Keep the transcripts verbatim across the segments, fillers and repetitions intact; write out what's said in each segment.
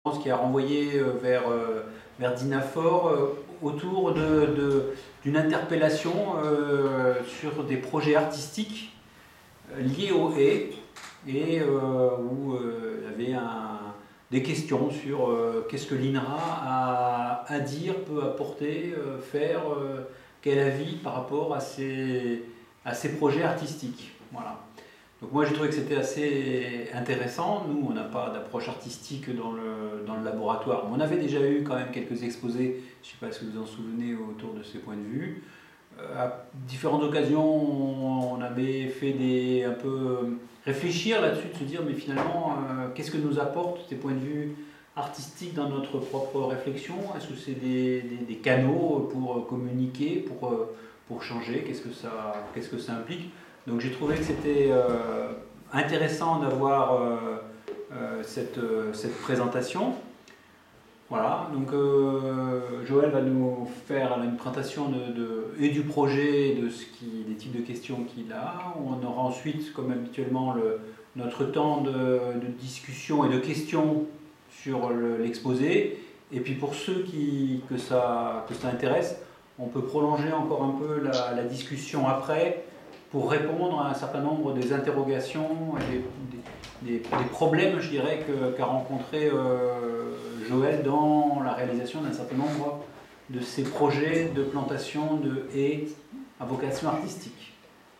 qui a renvoyé vers, vers Dinafor autour de, de, d'une interpellation euh, sur des projets artistiques liés aux haies et euh, où euh, il y avait un, des questions sur euh, qu'est-ce que l'INRA a à dire, peut apporter, euh, faire, euh, quel avis par rapport à ces, à ces projets artistiques. Voilà. Donc moi j'ai trouvé que c'était assez intéressant. Nous on n'a pas d'approche artistique dans le, dans le laboratoire. On avait déjà eu quand même quelques exposés, je ne sais pas si vous vous en souvenez, autour de ces points de vue. Euh, à différentes occasions on avait fait des, un peu réfléchir là-dessus, de se dire mais finalement euh, qu'est-ce que nous apportent ces points de vue artistiques dans notre propre réflexion? Est-ce que c'est des, des, des canaux pour communiquer, pour, pour changer? Qu'est-ce que ça, qu'est-ce que ça implique? Donc j'ai trouvé que c'était euh, intéressant d'avoir euh, euh, cette, euh, cette présentation. Voilà, donc euh, Joël va nous faire une présentation de, de, et du projet, et de ce qui, des types de questions qu'il a. On aura ensuite, comme habituellement, le, notre temps de, de discussion et de questions sur l'exposé. Et puis pour ceux qui, que, ça, que ça intéresse, on peut prolonger encore un peu la, la discussion après, pour répondre à un certain nombre des interrogations et des, des, des problèmes, je dirais, qu'a rencontré euh, Joël dans la réalisation d'un certain nombre de ses projets de plantation de haies à vocation artistique.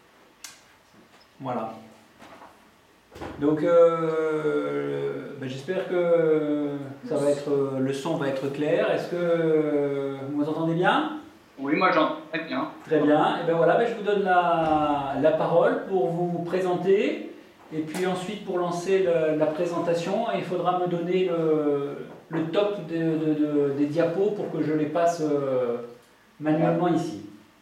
Voilà. Donc, euh, ben j'espère que ça va être, le son va être clair. Est-ce que vous m'entendez bien ? Oui, moi j'entends très bien. Très bien. Et ben voilà, ben je vous donne la, la parole pour vous présenter. Et puis ensuite, pour lancer le, la présentation, il faudra me donner le, le top de, de, de, des diapos pour que je les passe euh, manuellement ici.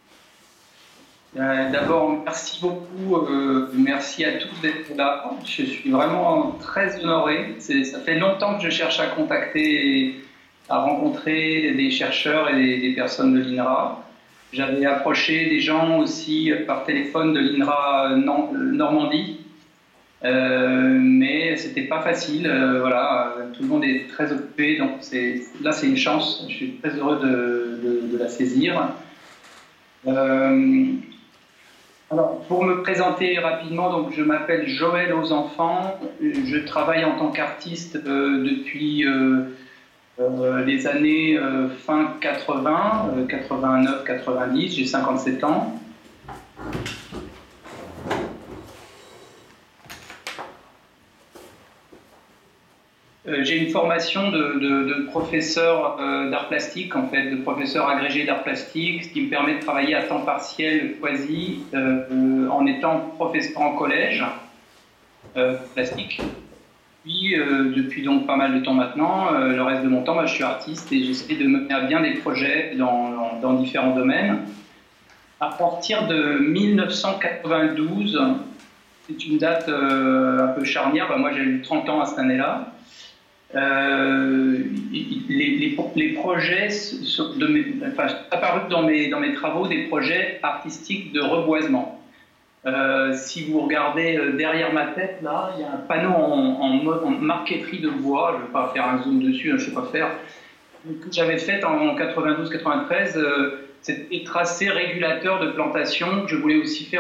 Euh, D'abord, merci beaucoup. Euh, merci à tous d'être là. Je suis vraiment très honoré. Ça fait longtemps que je cherche à contacter et à rencontrer des chercheurs et des, des personnes de l'INRA. J'avais approché des gens aussi par téléphone de l'INRA Normandie, euh, mais c'était pas facile. Euh, voilà, tout le monde est très occupé, donc là c'est une chance. Je suis très heureux de, de, de la saisir. Euh, alors, pour me présenter rapidement, donc je m'appelle Joël aux enfants. Je travaille en tant qu'artiste euh, depuis euh, Euh, les années euh, fin quatre-vingts, euh, quatre-vingt-neuf quatre-vingt-dix, j'ai cinquante-sept ans. Euh, j'ai une formation de, de, de professeur euh, d'art plastique, en fait, de professeur agrégé d'art plastique, ce qui me permet de travailler à temps partiel quasi euh, euh, en étant professeur en collège euh, plastique. Puis, euh, depuis donc pas mal de temps maintenant, euh, le reste de mon temps, bah, je suis artiste et j'essaie de mener à bien des projets dans, dans, dans différents domaines. À partir de mille neuf cent quatre-vingt-douze, c'est une date euh, un peu charnière, bah, moi j'ai eu trente ans à cette année-là, euh, les, les, les projets de mes, enfin, apparus dans mes, dans mes travaux des projets artistiques de reboisement. Euh, si vous regardez euh, derrière ma tête, là, il y a un panneau en, en, en marqueterie de bois, je ne vais pas faire un zoom dessus, hein, je ne sais pas faire, que j'avais fait en quatre-vingt-douze quatre-vingt-treize, euh, c'était tracé régulateur de plantation, que je voulais aussi faire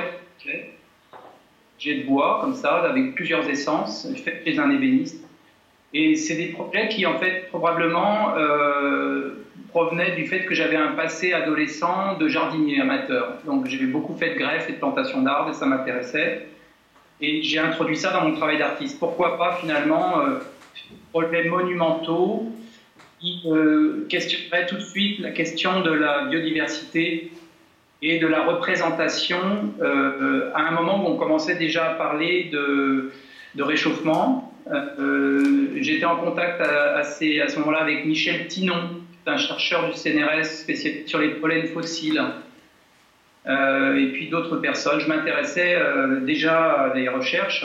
j'ai de bois, comme ça, avec plusieurs essences, fait chez un ébéniste. Et c'est des projets qui, en fait, probablement euh, provenaient du fait que j'avais un passé adolescent de jardinier amateur. Donc j'ai beaucoup fait de greffes et de plantation d'arbres et ça m'intéressait. Et j'ai introduit ça dans mon travail d'artiste. Pourquoi pas finalement euh, projets monumentaux qui euh, questionneraient tout de suite la question de la biodiversité et de la représentation euh, à un moment où on commençait déjà à parler de, de réchauffement. Euh, J'étais en contact à, à, ces, à ce moment-là avec Michel Tinon, un chercheur du C N R S spécialisé sur les pollens fossiles, euh, et puis d'autres personnes. Je m'intéressais euh, déjà à des recherches.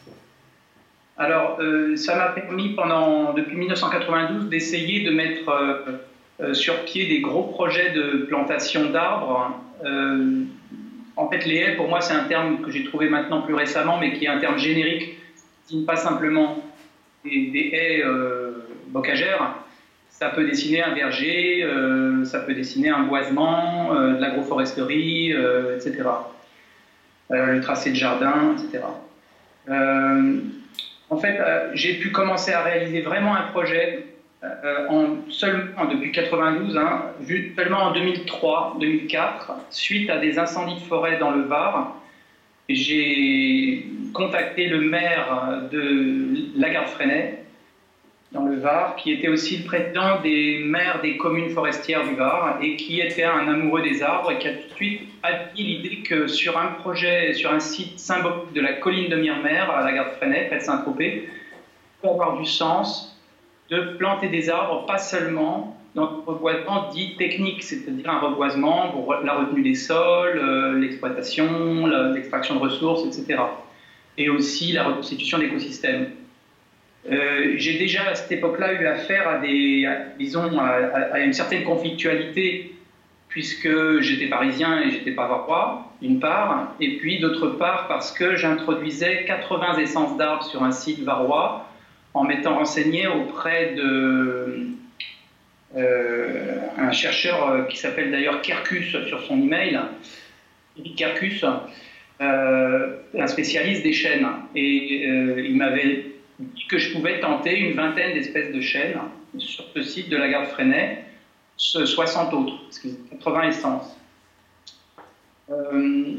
Alors, euh, ça m'a permis, pendant, depuis mille neuf cent quatre-vingt-douze, d'essayer de mettre euh, euh, sur pied des gros projets de plantation d'arbres. Euh, en fait, les haies, pour moi, c'est un terme que j'ai trouvé maintenant plus récemment, mais qui est un terme générique, qui ne pas simplement des, des haies euh, bocagère. Ça peut dessiner un verger, euh, ça peut dessiner un boisement, euh, de l'agroforesterie, euh, et cetera. Euh, le tracé de jardin, et cetera. Euh, en fait, euh, j'ai pu commencer à réaliser vraiment un projet euh, en, seulement depuis quatre-vingt-douze, hein, seulement en deux mille trois deux mille quatre, suite à des incendies de forêt dans le Var. J'ai contacté le maire de Lagarde-Fresnay, dans le Var, qui était aussi le président des maires des communes forestières du Var et qui était un amoureux des arbres et qui a tout de suite admis l'idée que sur un projet, sur un site symbolique de la colline de Myrmer, à Lagarde-Fresnay, près de Saint-Tropez, il peut avoir du sens de planter des arbres, pas seulement dans un reboisement dit technique, c'est-à-dire un reboisement pour la retenue des sols, euh, l'exploitation, l'extraction de ressources, et cetera. Et aussi la reconstitution d'écosystèmes. Euh, j'ai déjà à cette époque-là eu affaire à des, à, disons, à, à une certaine conflictualité, puisque j'étais parisien et j'étais pas varois, d'une part, et puis d'autre part parce que j'introduisais quatre-vingts essences d'arbres sur un site varois en m'étant renseigné auprès de euh, un chercheur qui s'appelle d'ailleurs Kerkus sur son email, Kerkus, euh, un spécialiste des chênes, et euh, il m'avait dit que je pouvais tenter une vingtaine d'espèces de chênes sur ce site de Lagarde-Fresnay, soixante autres, parce qu'il y a quatre-vingts essences. Euh,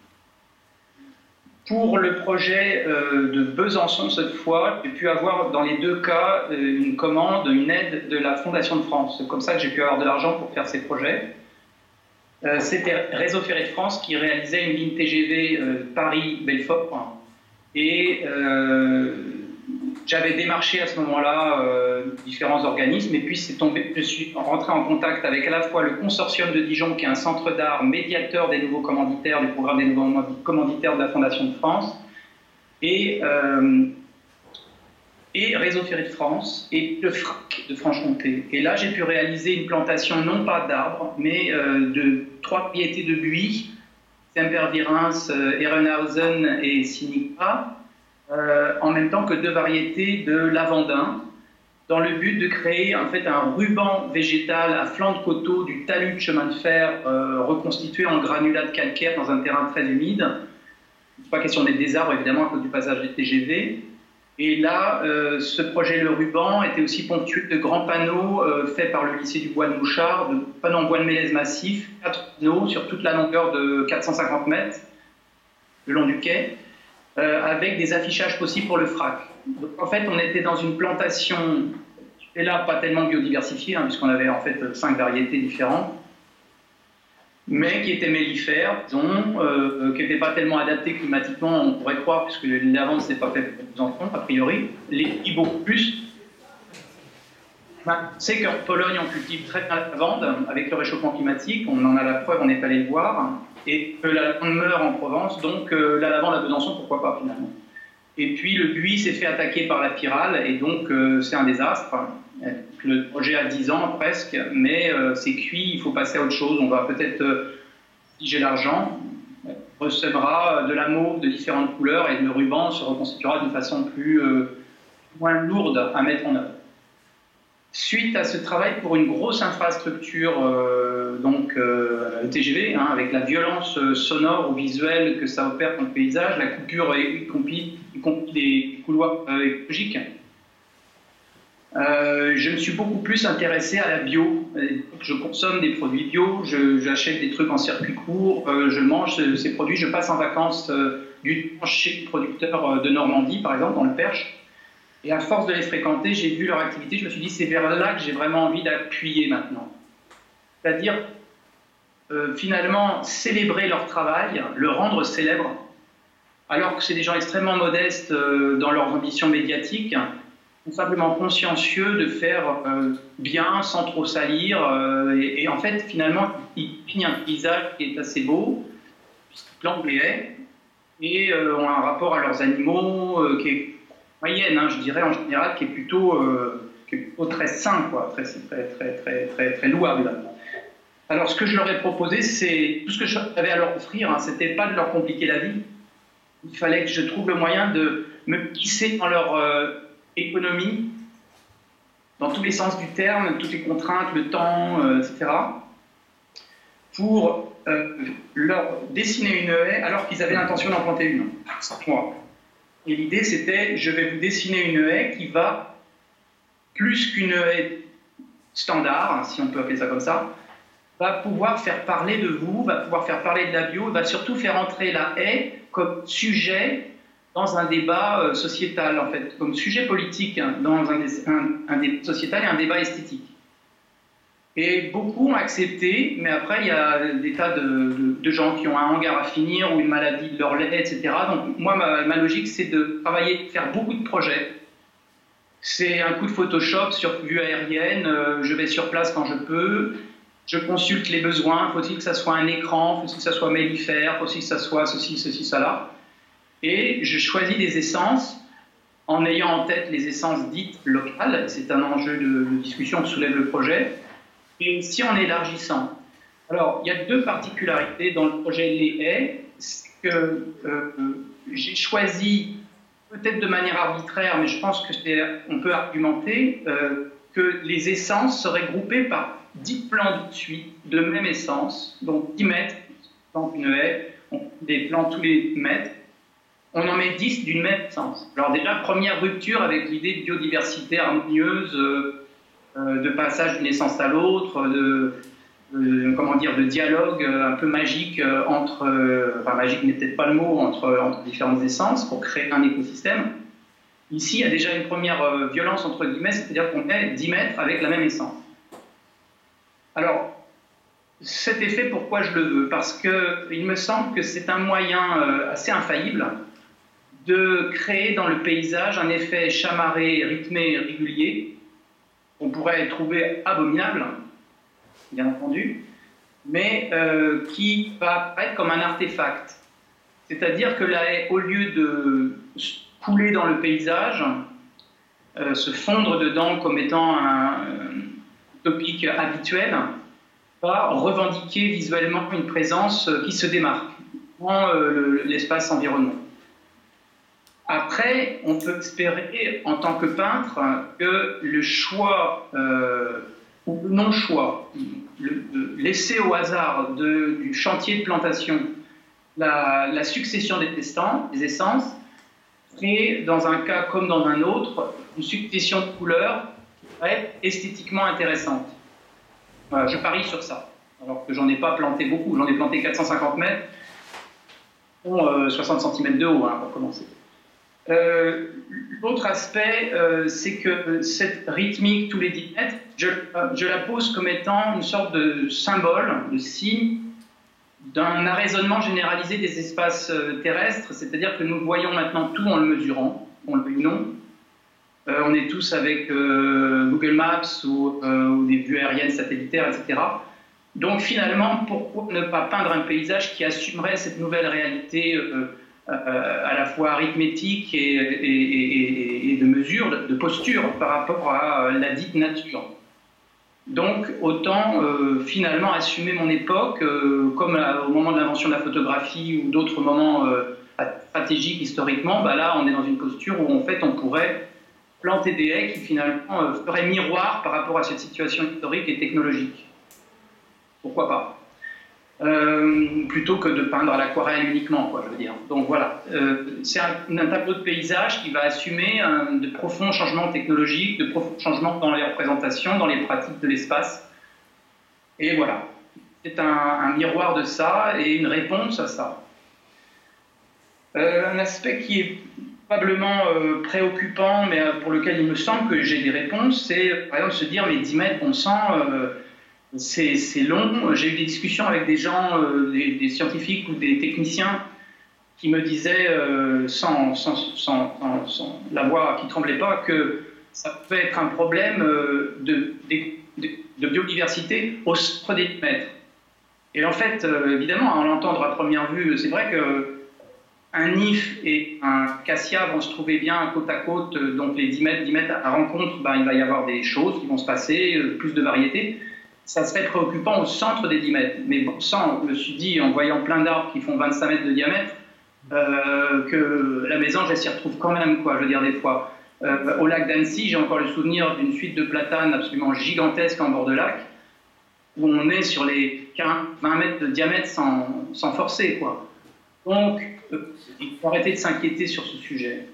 pour le projet euh, de Besançon, cette fois, j'ai pu avoir dans les deux cas euh, une commande, une aide de la Fondation de France. C'est comme ça que j'ai pu avoir de l'argent pour faire ces projets. Euh, C'était Réseau Ferré de France qui réalisait une ligne T G V euh, Paris-Belfort. Et euh, j'avais démarché à ce moment-là euh, différents organismes, et puis c'est tombé, je suis rentré en contact avec à la fois le Consortium de Dijon, qui est un centre d'art médiateur des nouveaux commanditaires, du programme des nouveaux commanditaires de la Fondation de France, et, euh, et Réseau Ferré de France, et le F R A C de Franche-Comté. Et là, j'ai pu réaliser une plantation non pas d'arbres, mais euh, de trois variétés de buis, Sempervirens, euh, Ehrenhausen et Sinica, Euh, en même temps que deux variétés de lavandin, dans le but de créer en fait un ruban végétal à flanc de coteau du talus de chemin de fer euh, reconstitué en granulat de calcaire dans un terrain très humide. Il n'est pas question d'être des arbres évidemment à cause du passage des T G V. Et là, euh, ce projet Le Ruban était aussi ponctué de grands panneaux euh, faits par le lycée du Bois de Mouchard, de panneaux en bois de mélèze massif, quatre panneaux sur toute la longueur de quatre cent cinquante mètres le long du quai. Euh, avec des affichages possibles pour le F R A C. Donc, en fait, on était dans une plantation, et là, pas tellement biodiversifiée, hein, puisqu'on avait en fait cinq variétés différentes, mais qui étaient mellifères, disons, euh, qui n'étaient pas tellement adaptées climatiquement, on pourrait croire, puisque l'avance n'est pas fait pour les enfants, a priori, les petits beaucoup plus. On sait qu'en Pologne, on cultive très bien la lavande, avec le réchauffement climatique, on en a la preuve, on est allé le voir, et que la lavande meurt en Provence, donc euh, la lavande à Besançon, pourquoi pas finalement. Et puis le buis s'est fait attaquer par la pyrale, et donc euh, c'est un désastre. Le projet a dix ans presque, mais euh, c'est cuit, il faut passer à autre chose. On va peut-être, euh, si j'ai l'argent, recevra de la mauve de différentes couleurs, et le ruban se reconstituera d'une façon plus, euh, moins lourde à mettre en œuvre. Suite à ce travail pour une grosse infrastructure, euh, donc euh, T G V, hein, avec la violence sonore ou visuelle que ça opère dans le paysage, la coupure y compris, y compris des couloirs euh, écologiques, euh, je me suis beaucoup plus intéressé à la bio. Je consomme des produits bio, j'achète des trucs en circuit court, euh, je mange ces produits, je passe en vacances euh, du temps chez les producteurs de Normandie, par exemple, dans le Perche. Et à force de les fréquenter, j'ai vu leur activité, je me suis dit, c'est vers là que j'ai vraiment envie d'appuyer maintenant. C'est-à-dire, euh, finalement, célébrer leur travail, le rendre célèbre, alors que c'est des gens extrêmement modestes euh, dans leurs ambitions médiatiques, sont simplement consciencieux de faire euh, bien, sans trop salir, euh, et, et en fait, finalement, ils peignent un paysage qui est assez beau, puisqu'ils plantent les haies, et euh, ont un rapport à leurs animaux euh, qui est moyenne, hein, je dirais en général, qui est plutôt, euh, qui est plutôt très sain, quoi, très, très, très, très, très, très louable. Alors, ce que je leur ai proposé, c'est tout ce que j'avais à leur offrir, hein, c'était pas de leur compliquer la vie. Il fallait que je trouve le moyen de me glisser dans leur euh, économie dans tous les sens du terme, toutes les contraintes, le temps, euh, et cetera, pour euh, leur dessiner une haie alors qu'ils avaient l'intention d'en planter une. Et l'idée, c'était, je vais vous dessiner une haie qui va, plus qu'une haie standard, si on peut appeler ça comme ça, va pouvoir faire parler de vous, va pouvoir faire parler de la bio, va surtout faire entrer la haie comme sujet dans un débat sociétal, en fait, comme sujet politique, hein, dans un, un, un débat sociétal et un débat esthétique. Et beaucoup ont accepté, mais après, il y a des tas de, de, de gens qui ont un hangar à finir ou une maladie de leur lait, et cetera. Donc, moi, ma, ma logique, c'est de travailler, de faire beaucoup de projets. C'est un coup de Photoshop sur vue aérienne, euh, je vais sur place quand je peux, je consulte les besoins, faut-il que ça soit un écran, faut-il que ça soit mellifère, faut-il que ça soit ceci, ceci, cela. Et je choisis des essences en ayant en tête les essences dites locales, c'est un enjeu de, de discussion que soulève le projet, et aussi en élargissant. Alors, il y a deux particularités dans le projet Les Haies, c'est que euh, j'ai choisi, peut-être de manière arbitraire, mais je pense qu'on peut argumenter, euh, que les essences seraient groupées par dix plants de suite de même essence, donc dix mètres, donc une haie, on des plants tous les mètres, on en met dix d'une même essence. Alors déjà, première rupture avec l'idée de biodiversité harmonieuse, euh, euh, de passage d'une essence à l'autre, de, de, comment dire, de dialogue un peu magique entre, euh, enfin magique n'est peut-être pas le mot, entre, entre différentes essences pour créer un écosystème. Ici, il y a déjà une première euh, violence entre guillemets, c'est-à-dire qu'on met dix mètres avec la même essence. Alors, cet effet, pourquoi je le veux? Parce qu'il me semble que c'est un moyen euh, assez infaillible de créer dans le paysage un effet chamarré, rythmé, régulier, qu'on pourrait trouver abominable, bien entendu, mais euh, qui va apparaître comme un artefact. C'est-à-dire que la haie, au lieu de couler dans le paysage, euh, se fondre dedans comme étant un, un topic habituel, va revendiquer visuellement une présence qui se démarque dans euh, l'espace environnement. Après, on peut espérer, en tant que peintre, que le choix, euh, ou le non-choix, le, le laisser au hasard de, du chantier de plantation la, la succession des testants, des essences, crée, dans un cas comme dans un autre, une succession de couleurs qui va être esthétiquement intéressante. Voilà, je parie sur ça, alors que j'en ai pas planté beaucoup, j'en ai planté quatre cent cinquante mètres, bon, euh, soixante centimètres de haut, hein, pour commencer. Euh, L'autre aspect, euh, c'est que cette rythmique tous les dix mètres, je, euh, je la pose comme étant une sorte de symbole, de signe d'un arraisonnement généralisé des espaces euh, terrestres, c'est-à-dire que nous voyons maintenant tout en le mesurant, on le veut ou non. Euh, on est tous avec euh, Google Maps ou, euh, ou des vues aériennes satellitaires, et cetera. Donc finalement, pourquoi ne pas peindre un paysage qui assumerait cette nouvelle réalité euh, Euh, à la fois arithmétique et, et, et, et de mesure, de, de posture par rapport à la dite nature. Donc autant euh, finalement assumer mon époque, euh, comme à, au moment de l'invention de la photographie ou d'autres moments euh, stratégiques historiquement, bah là on est dans une posture où en fait on pourrait planter des haies qui finalement euh, feraient miroir par rapport à cette situation historique et technologique. Pourquoi pas? Euh, plutôt que de peindre à l'aquarelle uniquement, quoi, je veux dire. Donc voilà, euh, c'est un, un tableau de paysage qui va assumer un, de profonds changements technologiques, de profonds changements dans les représentations, dans les pratiques de l'espace. Et voilà, c'est un, un miroir de ça et une réponse à ça. Euh, un aspect qui est probablement euh, préoccupant, mais pour lequel il me semble que j'ai des réponses, c'est par exemple se dire, mais dix mètres, bon sang, euh, c'est long. J'ai eu des discussions avec des gens, euh, des, des scientifiques ou des techniciens qui me disaient, euh, sans, sans, sans, sans, sans la voix qui tremblait pas, que ça pouvait être un problème euh, de, de, de biodiversité au centre des dix mètres. Et en fait, euh, évidemment, à l'entendre à première vue, c'est vrai qu'un nif et un cassia vont se trouver bien côte à côte, donc les dix mètres, dix mètres à rencontre, ben, il va y avoir des choses qui vont se passer, plus de variétés. Ça serait préoccupant au centre des dix mètres. Mais bon sang, je me suis dit, en voyant plein d'arbres qui font vingt-cinq mètres de diamètre, euh, que la mésange, elle s'y retrouve quand même, quoi, je veux dire, des fois. Euh, au lac d'Annecy, j'ai encore le souvenir d'une suite de platanes absolument gigantesque en bord de lac, où on est sur les quinze, vingt mètres de diamètre sans, sans forcer, quoi. Donc, euh, il faut arrêter de s'inquiéter sur ce sujet.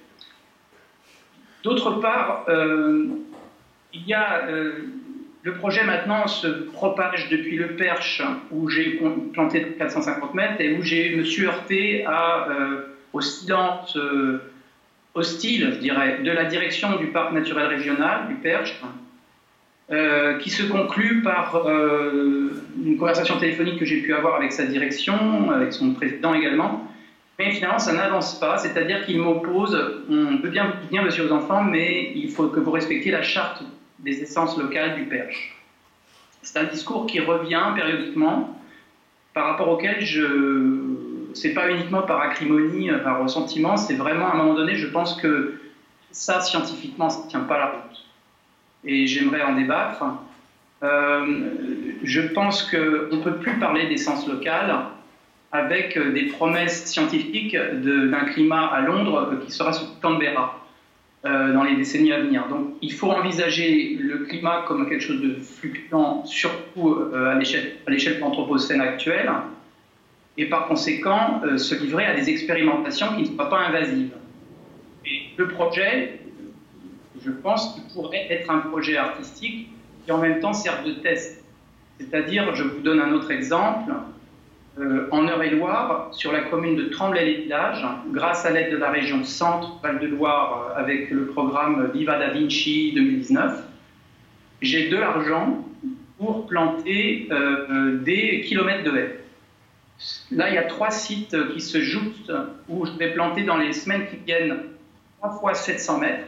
D'autre part, euh, il y a, euh, le projet maintenant se propage depuis le Perche, où j'ai planté quatre cent cinquante mètres, et où je me suis heurté à, euh, au silence euh, hostile, je dirais, de la direction du parc naturel régional, du Perche, euh, qui se conclut par euh, une conversation téléphonique que j'ai pu avoir avec sa direction, avec son président également. Mais finalement, ça n'avance pas, c'est-à-dire qu'il m'oppose, on peut bien vous soutenir, monsieur aux enfants, mais il faut que vous respectiez la charte des essences locales du Perche. C'est un discours qui revient périodiquement, par rapport auquel je... c'est pas uniquement par acrimonie, par ressentiment, c'est vraiment, à un moment donné, je pense que ça, scientifiquement, ça ne tient pas la route. Et j'aimerais en débattre. Euh, je pense qu'on ne peut plus parler d'essence locale avec des promesses scientifiques d'un climat à Londres qui sera sous Canberra euh, dans les décennies à venir. Donc il faut envisager le climat comme quelque chose de fluctuant, surtout euh, à l'échelle de l'anthropocène actuelle, et par conséquent euh, se livrer à des expérimentations qui ne soient pas invasives. Et le projet, je pense qu'il pourrait être un projet artistique qui en même temps sert de test. C'est-à-dire, je vous donne un autre exemple, euh, en Eure-et-Loire, sur la commune de Tremblay-les-Villages, grâce à l'aide de la région Centre-Val-de-Loire euh, avec le programme Viva Da Vinci deux mille dix-neuf, j'ai de l'argent pour planter euh, des kilomètres de haies. Là, il y a trois sites qui se jouent où je vais planter dans les semaines qui viennent trois fois sept cents mètres.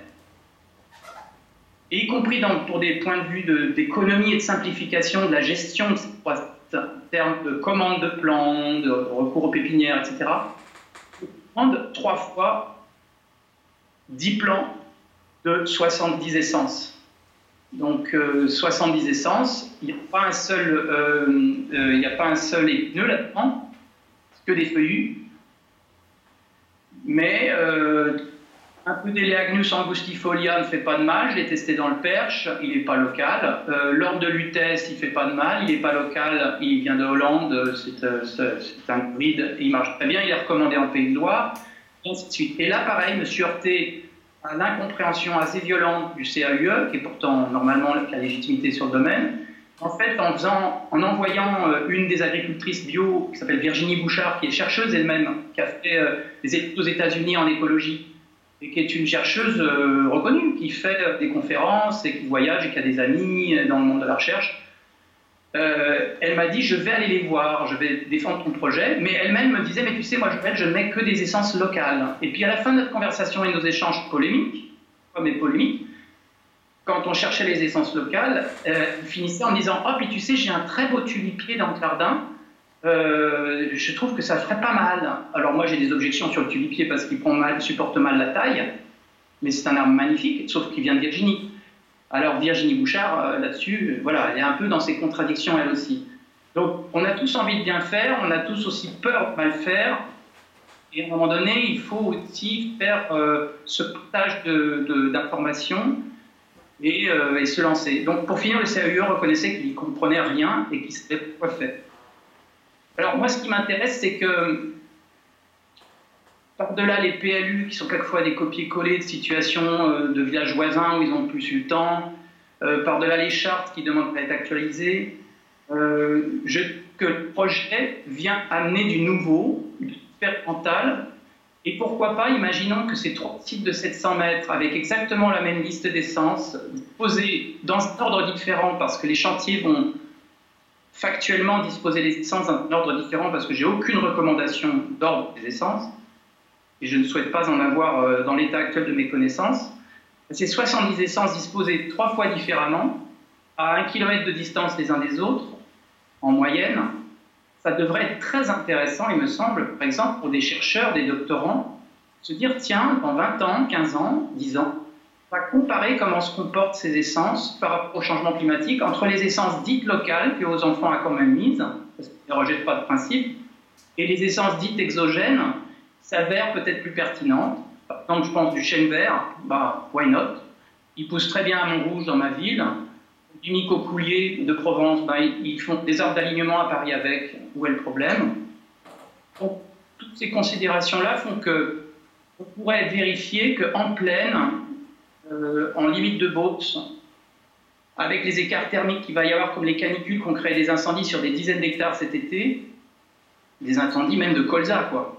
Et y compris dans, pour des points de vue d'économie et de simplification de la gestion de ces trois sites, en termes de commande de plants, de recours aux pépinières, et cetera, je vais prendre trois fois dix plants de soixante-dix essences. Donc euh, soixante-dix essences, il n'y a pas un seul, euh, euh, il n'y a pas un seul épineux là-dedans, que des feuillus, mais euh, un peu d'Eleagnus angustifolia ne fait pas de mal, je l'ai testé dans le Perche, il n'est pas local. Euh, L'ordre de Lutèce, il ne fait pas de mal, il n'est pas local, il vient de Hollande, c'est un hybride, il marche très bien, il est recommandé en Pays de Loire, et ainsi de suite. Et là, pareil, je me suis heurté à l'incompréhension assez violente du C A U E, qui est pourtant normalement la légitimité sur le domaine. En fait, en, faisant, en envoyant euh, une des agricultrices bio, qui s'appelle Virginie Bouchard, qui est chercheuse elle-même, qui a fait euh, des études aux États-Unis en écologie, et qui est une chercheuse euh, reconnue, qui fait euh, des conférences, et qui voyage, et qui a des amis dans le monde de la recherche, euh, elle m'a dit, je vais aller les voir, je vais défendre ton projet, mais elle-même me disait, mais tu sais, moi, je, je ne mets que des essences locales. Et puis à la fin de notre conversation et nos échanges polémiques, comme les polémiques, quand on cherchait les essences locales, euh, il finissait en disant « Oh, puis tu sais, j'ai un très beau tulipier dans le jardin, euh, je trouve que ça ferait pas mal. » Alors moi, j'ai des objections sur le tulipier parce qu'il prend mal, supporte mal la taille, mais c'est un arbre magnifique, sauf qu'il vient de Virginie. Alors Virginie Bouchard, euh, là-dessus, voilà, elle est un peu dans ses contradictions, elle aussi. Donc, on a tous envie de bien faire, on a tous aussi peur de mal faire, et à un moment donné, il faut aussi faire euh, ce partage d'informations, Et, euh, et se lancer. Donc pour finir, le C A U E reconnaissait qu'il ne comprenait rien et qu'il ne savait pas quoi faire. Alors moi, ce qui m'intéresse, c'est que par-delà les P L U, qui sont quelquefois des copier-coller de situations euh, de villages voisins où ils n'ont plus eu le temps, euh, par-delà les chartes qui demandent à être actualisées, euh, je, que le projet vient amener du nouveau, du expérimental. Et pourquoi pas, imaginons que ces trois sites de sept cents mètres, avec exactement la même liste d'essences, posés dans un ordre différent, parce que les chantiers vont factuellement disposer les essences dans un ordre différent, parce que j'ai aucune recommandation d'ordre des essences, et je ne souhaite pas en avoir dans l'état actuel de mes connaissances. Ces soixante-dix essences disposées trois fois différemment, à un kilomètre de distance les uns des autres, en moyenne, ça devrait être très intéressant, il me semble, par exemple, pour des chercheurs, des doctorants, se dire, tiens, dans vingt ans, quinze ans, dix ans, on va comparer comment se comportent ces essences par rapport au changement climatique entre les essences dites locales que aux enfants a quand même mises, parce qu'ils ne rejettent pas de principe, et les essences dites exogènes s'avèrent peut-être plus pertinentes. Par exemple, je pense du chêne vert, bah, why not? Il pousse très bien à Montrouge, dans ma ville. Du Nicocoulier de Provence, bah, ils font des arbres d'alignement à Paris avec. Où est le problème? Donc, toutes ces considérations-là font que on pourrait vérifier qu'en plaine, euh, en limite de Beauce, avec les écarts thermiques qu'il va y avoir, comme les canicules qui ont créé des incendies sur des dizaines d'hectares cet été, des incendies même de colza, quoi.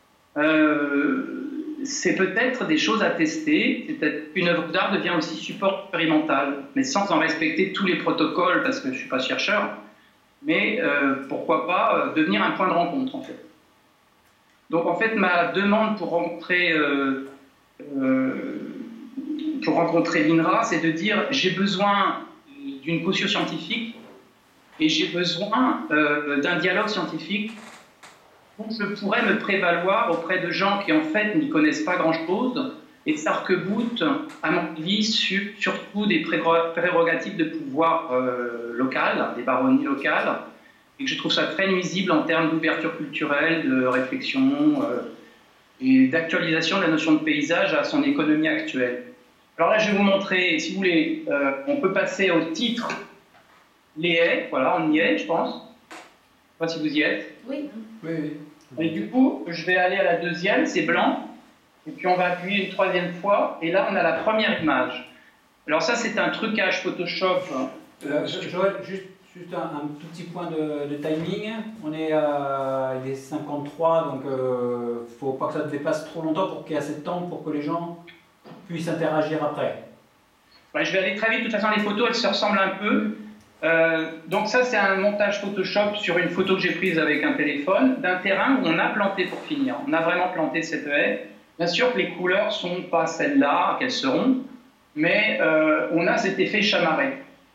Euh, c'est peut-être des choses à tester, c'est peut-être qu'une œuvre d'art devient aussi support expérimental, mais sans en respecter tous les protocoles, parce que je ne suis pas chercheur, mais euh, pourquoi pas euh, devenir un point de rencontre, en fait. Donc, en fait, ma demande pour rencontrer, euh, euh, pour rencontrer l'I N R A, c'est de dire j'ai besoin d'une caution scientifique et j'ai besoin euh, d'un dialogue scientifique. Donc, je pourrais me prévaloir auprès de gens qui, en fait, n'y connaissent pas grand-chose et s'arc-boutent, à mon avis, sur, surtout des prérogatives de pouvoir euh, local, des baronnies locales, et que je trouve ça très nuisible en termes d'ouverture culturelle, de réflexion euh, et d'actualisation de la notion de paysage à son économie actuelle. Alors là, je vais vous montrer, si vous voulez, euh, on peut passer au titre les haies, voilà, on y est, je pense. Je ne sais pas si vous y êtes. Oui. Oui, oui. Et du coup, je vais aller à la deuxième, c'est blanc, et puis on va appuyer une troisième fois, et là on a la première image. Alors ça c'est un trucage Photoshop. Euh, Joël, juste, juste un, un tout petit point de, de timing. On est à des cinquante-trois, donc il euh, ne faut pas que ça dépasse trop longtemps pour qu'il y ait assez de temps pour que les gens puissent interagir après. Ouais, je vais aller très vite, de toute façon les photos elles se ressemblent un peu. Euh, donc ça c'est un montage Photoshop sur une photo que j'ai prise avec un téléphone d'un terrain où on a planté pour finir. On a vraiment planté cette haie. Bien sûr que les couleurs ne sont pas celles-là qu'elles seront, mais euh, on a cet effet chamarré.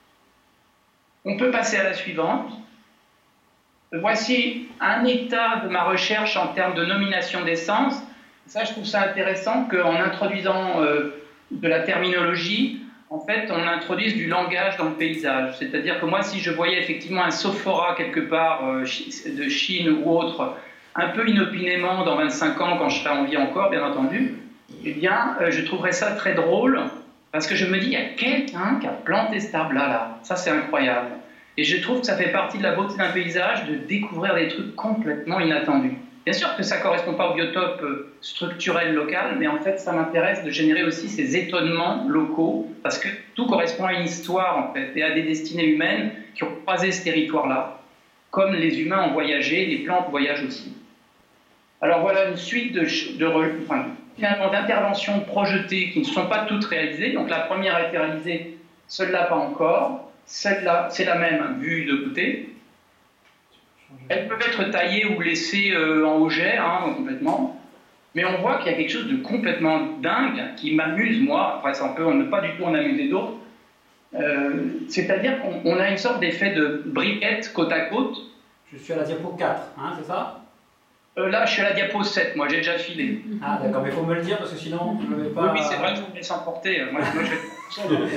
On peut passer à la suivante. Voici un état de ma recherche en termes de nomination d'essence. Ça je trouve ça intéressant qu'en introduisant euh, de la terminologie, en fait, on introduise du langage dans le paysage. C'est-à-dire que moi, si je voyais effectivement un sophora quelque part euh, de Chine ou autre, un peu inopinément dans vingt-cinq ans, quand je serai en vie encore, bien entendu, eh bien, euh, je trouverais ça très drôle, parce que je me dis, il y a quelqu'un qui a planté cet arbre-là, là. Ça, c'est incroyable. Et je trouve que ça fait partie de la beauté d'un paysage de découvrir des trucs complètement inattendus. Bien sûr que ça ne correspond pas au biotope structurel local, mais en fait, ça m'intéresse de générer aussi ces étonnements locaux, parce que tout correspond à une histoire, en fait, et à des destinées humaines qui ont croisé ce territoire-là. Comme les humains ont voyagé, les plantes voyagent aussi. Alors voilà une suite de, de, enfin, finalement, d'interventions projetées qui ne sont pas toutes réalisées. Donc la première a été réalisée, celle-là pas encore. Celle-là, c'est la même vue de côté. Elles peuvent être taillées ou laissées euh, en auget, hein, complètement. Mais on voit qu'il y a quelque chose de complètement dingue qui m'amuse, moi. Après, ça peut ne pas du tout en amuser d'autres. Euh, C'est-à-dire qu'on a une sorte d'effet de briquette côte à côte. Je suis à la diapo quatre, hein, c'est ça? euh, Là, je suis à la diapo sept, moi, j'ai déjà filé. Ah, d'accord, mais il faut me le dire parce que sinon, je ne vais pas. Oui, oui, c'est vrai, je vous laisse emporter. Moi, moi, je vais...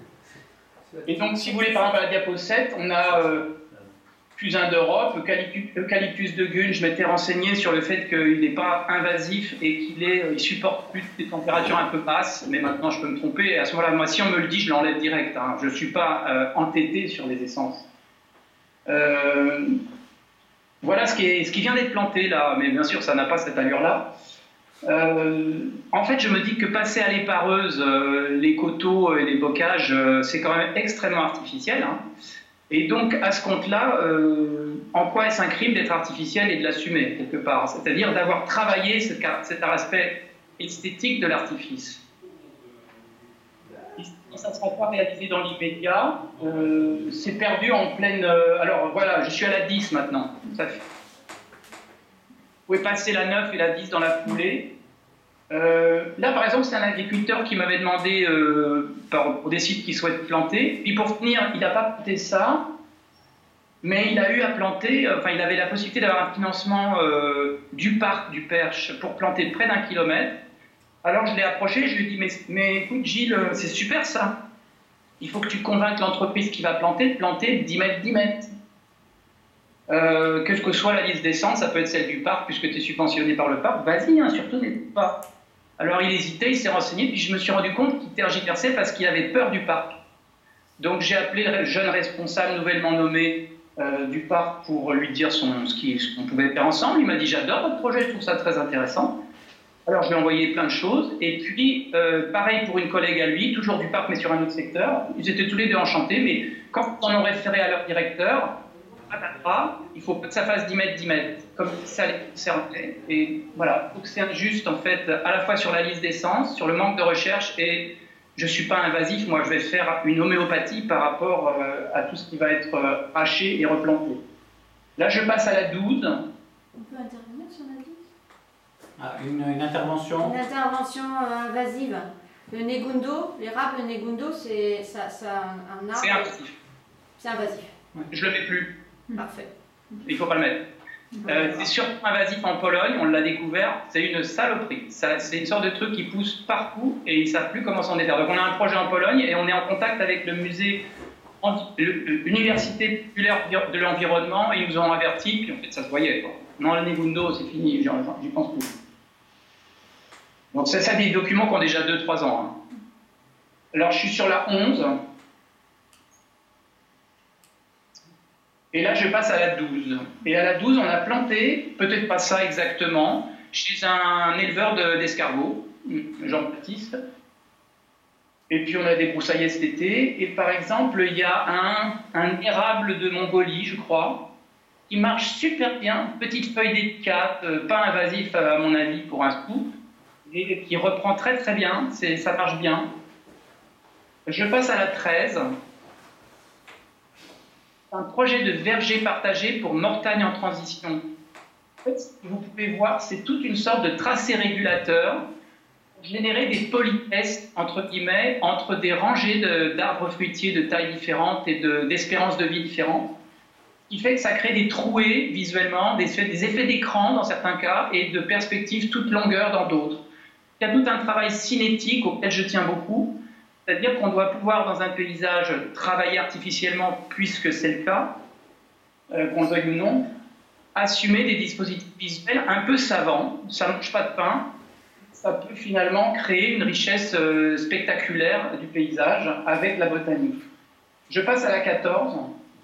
Et donc, si vous voulez, par exemple, à la diapo sept, on a euh, fusain d'Europe, eucalyptus, eucalyptus de Gunn. Je m'étais renseigné sur le fait qu'il n'est pas invasif et qu'il est, il supporte plus des températures un peu basses. Mais maintenant, je peux me tromper. Et à ce moment-là, moi, si on me le dit, je l'enlève direct. Hein. Je ne suis pas euh, entêté sur les essences. Euh, voilà ce qui, est, ce qui vient d'être planté là, mais bien sûr, ça n'a pas cette allure-là. Euh, en fait, je me dis que passer à l'épareuse, euh, les coteaux et les bocages, euh, c'est quand même extrêmement artificiel. Hein. Et donc, à ce compte-là, euh, en quoi est-ce un crime d'être artificiel et de l'assumer, quelque part? C'est-à-dire d'avoir travaillé cet, cet aspect esthétique de l'artifice. Ça ne sera pas réalisé dans l'immédiat. Euh, c'est perdu en pleine... Euh, alors, voilà, je suis à la dix maintenant. Ça fait... Vous pouvez passer la neuf et la dix dans la foulée. Euh, là, par exemple, c'est un agriculteur qui m'avait demandé, euh, pour des sites qu'il souhaite planter. Puis pour finir, il n'a pas planté ça, mais il a eu à planter, euh, enfin, il avait la possibilité d'avoir un financement euh, du parc du Perche pour planter près d'un kilomètre. Alors je l'ai approché, je lui ai dit, mais, mais écoute Gilles, c'est super ça. Il faut que tu convainques l'entreprise qui va planter de planter dix mètres, dix mètres. Euh, quelle que soit la liste d'essence, ça peut être celle du parc, puisque tu es subventionné par le parc, vas-y, hein, surtout n'hésite pas. Alors il hésitait, il s'est renseigné, puis je me suis rendu compte qu'il tergiversait parce qu'il avait peur du parc. Donc j'ai appelé le jeune responsable nouvellement nommé euh, du parc pour lui dire son, ce qu'on pouvait faire ensemble. Il m'a dit « J'adore votre projet, je trouve ça très intéressant ». Alors je lui ai envoyé plein de choses. Et puis, euh, pareil pour une collègue à lui, toujours du parc mais sur un autre secteur. Ils étaient tous les deux enchantés, mais quand on en référé à leur directeur, il ne faut pas que ça fasse dix mètres, dix mètres, comme ça les concernait. Et voilà, donc c'est injuste en fait, à la fois sur la liste d'essence, sur le manque de recherche, et je ne suis pas invasif, moi je vais faire une homéopathie par rapport euh, à tout ce qui va être euh, haché et replanté. Là je passe à la douze. On peut intervenir sur la douze? Ah, une, une intervention Une intervention euh, invasive. Le negundo, l'érable negundo, c'est ça, ça, un arbre. C'est invasif. C'est invasif. Je le mets plus. Parfait. Il ne faut pas le mettre. Euh, c'est surtout invasif en Pologne, on l'a découvert, c'est une saloperie. C'est une sorte de truc qui pousse partout et ils ne savent plus comment s'en défaire. Donc on a un projet en Pologne et on est en contact avec le musée, l'Université populaire de l'environnement, et ils nous ont avertis, puis en fait ça se voyait. Quoi. Non, le negundo, c'est fini, j'y pense plus. Donc c'est ça des documents qui ont déjà deux trois ans. Hein. Alors je suis sur la onze. Et là, je passe à la douze. Et à la douze, on a planté, peut-être pas ça exactement, chez un éleveur d'escargots, Jean-Baptiste. Et puis on a débroussaillé cet été. Et par exemple, il y a un, un érable de Mongolie, je crois, qui marche super bien, petite feuille délicate, pas invasif à mon avis pour un scoop, et qui reprend très très bien, ça marche bien. Je passe à la treize. Un projet de verger partagé pour Mortagne en transition. En fait, ce que vous pouvez voir, c'est toute une sorte de tracé régulateur pour générer des politesses, entre guillemets, entre des rangées d'arbres de, fruitiers de tailles différentes et d'espérances de, de vie différentes, ce qui fait que ça crée des trouées visuellement, des, des effets d'écran dans certains cas et de perspectives toute longueur dans d'autres. Il y a tout un travail cinétique auquel je tiens beaucoup. C'est-à-dire qu'on doit pouvoir, dans un paysage, travailler artificiellement, puisque c'est le cas, euh, qu'on le veuille ou non, assumer des dispositifs visuels un peu savants, ça ne mange pas de pain, ça peut finalement créer une richesse euh, spectaculaire du paysage avec la botanique. Je passe à la quatorze.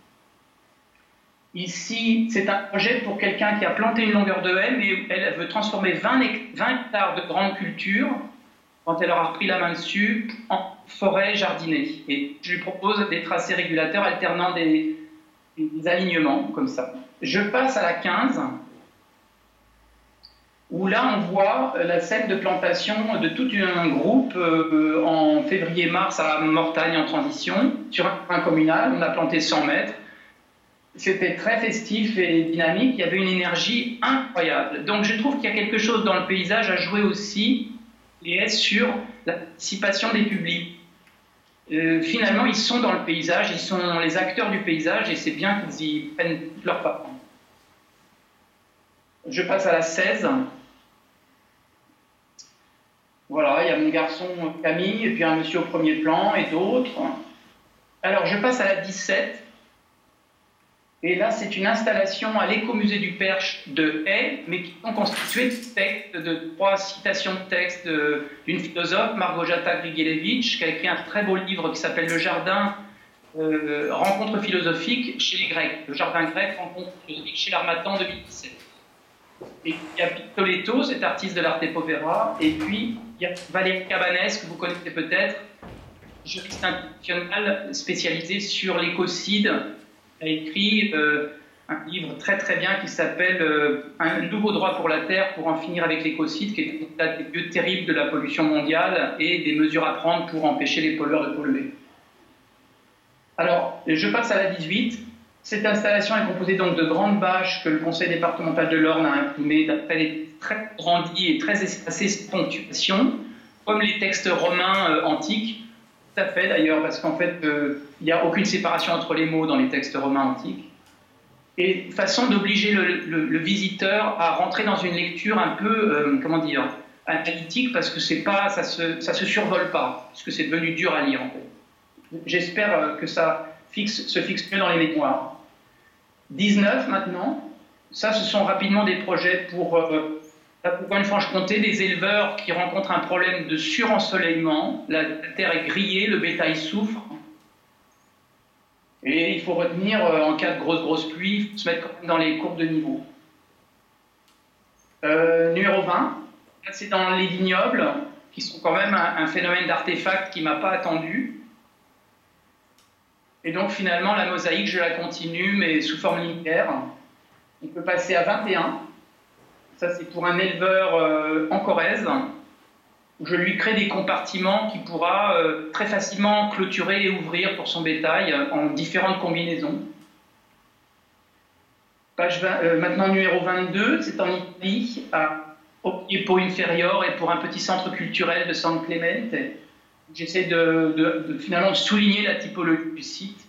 Ici, c'est un projet pour quelqu'un qui a planté une longueur de haie, mais elle veut transformer vingt hectares de grandes cultures, quand elle aura repris la main dessus, en forêt jardinée. Et je lui propose des tracés régulateurs alternant des, des alignements, comme ça. Je passe à la quinze, où là, on voit la scène de plantation de tout un groupe euh, en février-mars à Mortagne en transition, sur un terrain communal. On a planté cent mètres. C'était très festif et dynamique. Il y avait une énergie incroyable. Donc, je trouve qu'il y a quelque chose dans le paysage à jouer aussi, et sur la participation des publics. Euh, finalement, ils sont dans le paysage, ils sont les acteurs du paysage, et c'est bien qu'ils y prennent toute leur part. Je passe à la seize. Voilà, il y a mon garçon Camille, et puis un monsieur au premier plan, et d'autres. Alors, je passe à la dix-sept. Et là, c'est une installation à l'écomusée du Perche de haies, mais qui sont constituées de textes, de trois citations de textes d'une philosophe, Margojata Grigelievich, qui a écrit un très beau livre qui s'appelle Le Jardin, euh, rencontre philosophique chez les Grecs. Le Jardin grec, rencontre philosophique chez l'Harmattan deux mille dix-sept. Et il y a Pictoletto, cet artiste de l'arte povera, et puis il y a Valérie Cabanès, que vous connaissez peut-être, juriste international spécialisé sur l'écocide, a écrit euh, un livre très très bien qui s'appelle euh, « Un nouveau droit pour la Terre pour en finir avec l'écocide », qui est un état des lieux terribles de la pollution mondiale et des mesures à prendre pour empêcher les pollueurs de polluer. Alors, je passe à la dix-huit. Cette installation est composée donc de grandes bâches que le conseil départemental de l'Orne a imprimées d'après des très grandies et très espacées ponctuations, comme les textes romains euh, antiques. Tout à fait d'ailleurs, parce qu'en fait, euh, il n'y a aucune séparation entre les mots dans les textes romains antiques. Et façon d'obliger le, le, le visiteur à rentrer dans une lecture un peu, euh, comment dire, analytique, parce que c'est pas, ça se, ça se survole pas, puisque c'est devenu dur à lire en fait. J'espère que ça fixe, se fixe mieux dans les mémoires. dix-neuf maintenant, ça ce sont rapidement des projets pour euh, La Bourgogne-Franche-Comté, des éleveurs qui rencontrent un problème de surensoleillement. La terre est grillée, le bétail souffre. Et il faut retenir, en cas de grosse, grosse pluie, il faut se mettre dans les courbes de niveau. Euh, numéro vingt, c'est dans les vignobles, qui sont quand même un, un phénomène d'artefact qui ne m'a pas attendu. Et donc finalement, la mosaïque, je la continue, mais sous forme linéaire. On peut passer à vingt et un. Ça, c'est pour un éleveur euh, en Corrèze, où je lui crée des compartiments qu'il pourra euh, très facilement clôturer et ouvrir pour son bétail euh, en différentes combinaisons. Page vingt, euh, maintenant, numéro vingt-deux, c'est en Italie, à pour une Inferiore et pour un petit centre culturel de San Clemente. J'essaie de, de, de finalement souligner la typologie du site.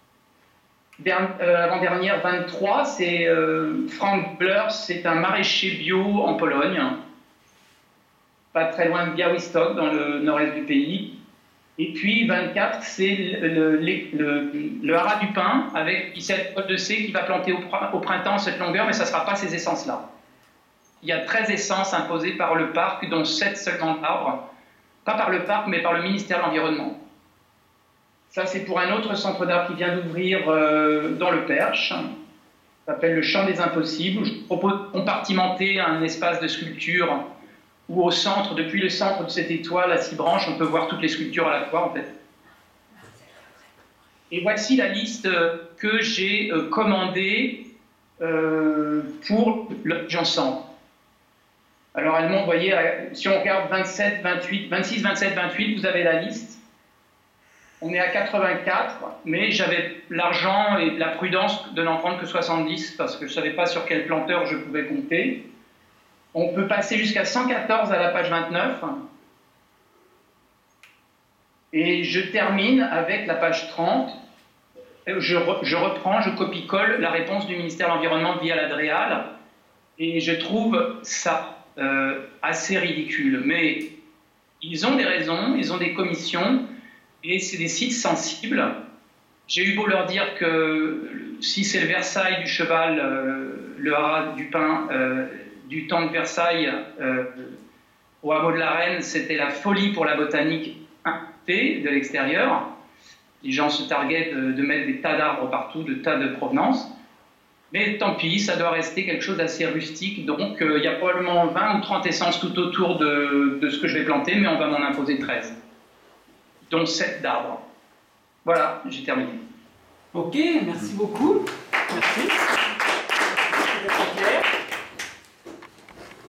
Euh, avant-dernière, vingt-trois, c'est euh, Frank Blers, c'est un maraîcher bio en Pologne, pas très loin de Białystok, dans le nord-est du pays. Et puis vingt-quatre, c'est le, le, le, le haras du pin, avec cette pote de C qui va planter au, au printemps cette longueur, mais ça ne sera pas ces essences-là. Il y a treize essences imposées par le parc, dont sept seulement d'arbres. Pas par le parc, mais par le ministère de l'Environnement. Ça, c'est pour un autre centre d'art qui vient d'ouvrir euh, dans le Perche. Ça s'appelle le Champ des Impossibles. Je propose de compartimenter un espace de sculpture où au centre, depuis le centre de cette étoile à six branches, on peut voir toutes les sculptures à la fois, en fait. Et voici la liste que j'ai euh, commandée euh, pour le Jansan. Alors, elle montre, vous voyez, si on regarde vingt-sept, vingt-huit, vingt-six, vingt-sept, vingt-huit, vous avez la liste. On est à quatre-vingt-quatre, mais j'avais l'argent et la prudence de n'en prendre que soixante-dix, parce que je ne savais pas sur quel planteur je pouvais compter. On peut passer jusqu'à cent quatorze à la page vingt-neuf. Et je termine avec la page trente. Je, re, je reprends, je copie-colle la réponse du ministère de l'Environnement via l'Adréal. Et je trouve ça euh, assez ridicule. Mais ils ont des raisons, ils ont des commissions. Et c'est des sites sensibles. J'ai eu beau leur dire que si c'est le Versailles du cheval, euh, le haras du pin, euh, du temps de Versailles euh, au hameau de la Reine, c'était la folie pour la botanique de l'extérieur. Les gens se targuaient de, de mettre des tas d'arbres partout, de tas de provenance. Mais tant pis, ça doit rester quelque chose d'assez rustique. Donc euh, il y a probablement vingt ou trente essences tout autour de, de ce que je vais planter, mais on va m'en imposer treize. Dont sept d'arbres. Voilà, j'ai terminé. Ok, merci beaucoup. Merci.